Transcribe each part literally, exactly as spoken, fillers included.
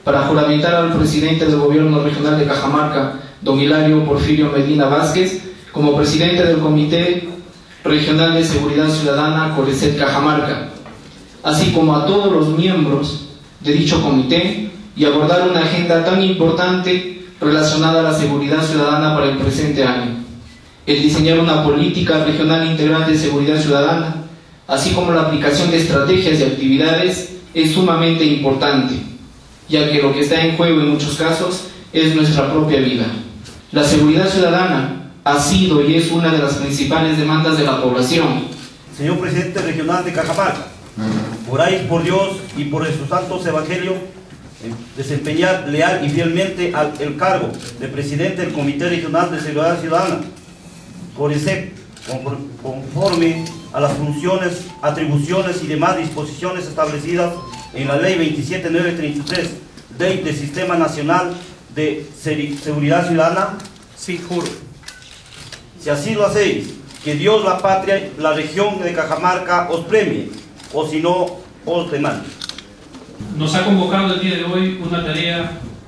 para juramentar al presidente del Gobierno Regional de Cajamarca, don Hilario Porfirio Medina Vázquez, como presidente del Comité Regional de Seguridad Ciudadana Corecet Cajamarca, así como a todos los miembros de dicho comité, y abordar una agenda tan importante relacionada a la seguridad ciudadana para el presente año. El diseñar una política regional integral de seguridad ciudadana, así como la aplicación de estrategias y actividades, es sumamente importante, ya que lo que está en juego en muchos casos es nuestra propia vida. La seguridad ciudadana ha sido y es una de las principales demandas de la población. Señor Presidente Regional de Cajamarca, por ahí, por Dios y por su santos evangelios, desempeñar leal y fielmente al, el cargo de Presidente del Comité Regional de Seguridad Ciudadana, CORECEP, conforme a las funciones, atribuciones y demás disposiciones establecidas en la Ley veintisiete mil novecientos treinta y tres, Ley del Sistema Nacional de Seguridad Ciudadana. Sí, juro. Si así lo hacéis, que Dios, la patria, la región de Cajamarca os premie, o si no, os demande. Nos ha convocado el día de hoy una tarea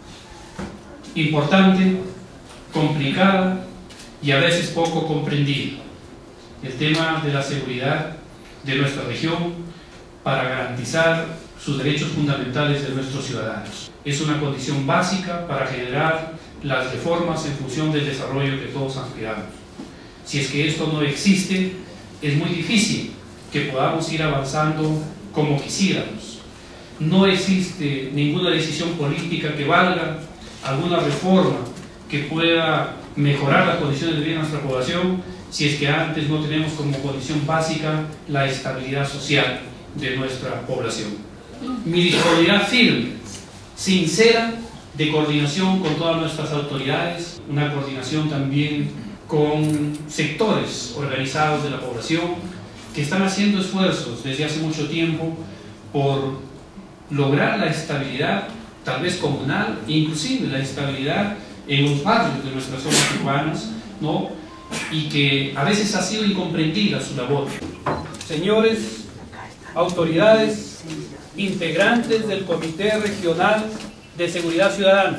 importante, complicada y a veces poco comprendida. El tema de la seguridad de nuestra región para garantizar sus derechos fundamentales de nuestros ciudadanos. Es una condición básica para generar las reformas en función del desarrollo que todos aspiramos. Si es que esto no existe, es muy difícil que podamos ir avanzando como quisiéramos. No existe ninguna decisión política que valga, alguna reforma que pueda mejorar las condiciones de vida de nuestra población, si es que antes no tenemos como condición básica la estabilidad social de nuestra población. Mi disponibilidad firme, sincera, de coordinación con todas nuestras autoridades, una coordinación también con sectores organizados de la población que están haciendo esfuerzos desde hace mucho tiempo por lograr la estabilidad, tal vez comunal, inclusive la estabilidad en los barrios de nuestras zonas urbanas, ¿no? Y que a veces ha sido incomprendida su labor. Señores, autoridades, integrantes del Comité Regional de Seguridad Ciudadana,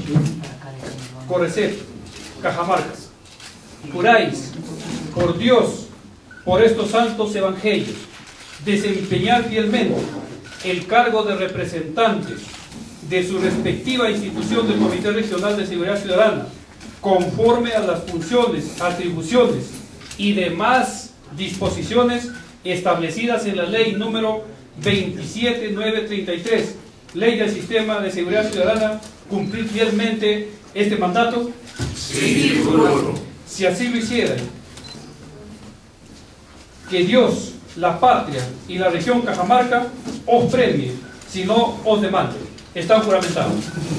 CORECEP, Cajamarca, juráis, por Dios, por estos santos evangelios, desempeñar fielmente el cargo de representantes de su respectiva institución del Comité Regional de Seguridad Ciudadana, conforme a las funciones, atribuciones y demás disposiciones establecidas en la ley número veintisiete mil novecientos treinta y tres, Ley del Sistema de Seguridad Ciudadana, cumplir fielmente este mandato. Sí, juro. Si así lo hicieran, que Dios, la patria y la región Cajamarca os premie, si no os demande. Están juramentados.